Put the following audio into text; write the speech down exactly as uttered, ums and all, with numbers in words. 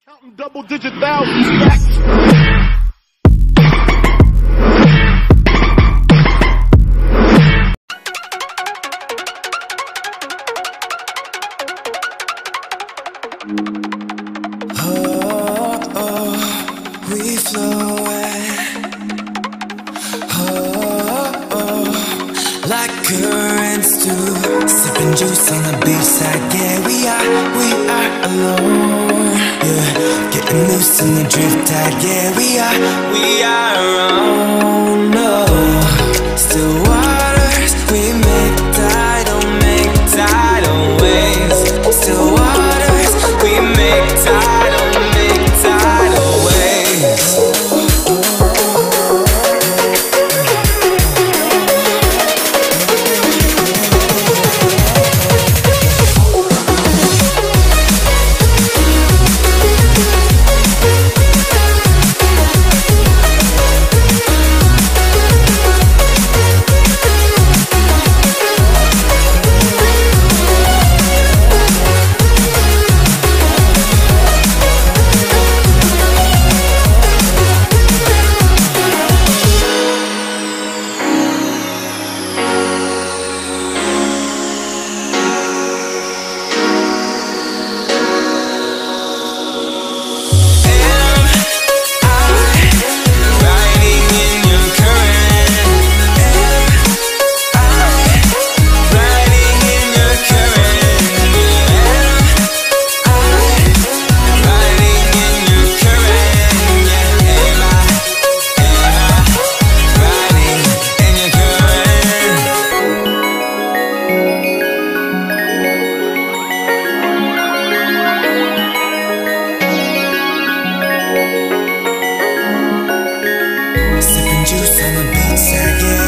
Counting double digit thousands stacks. Oh, oh, we flow away. Oh, oh, like currents do. Sipping juice on the beachside. Yeah, we are, we are alone. Yeah, getting loose in the drift tide. Yeah, we are, we are our own. No, still waters we make tidal, make tidal waves. Still waters we make tidal, make tidal waves. Juice on the beach side, yeah.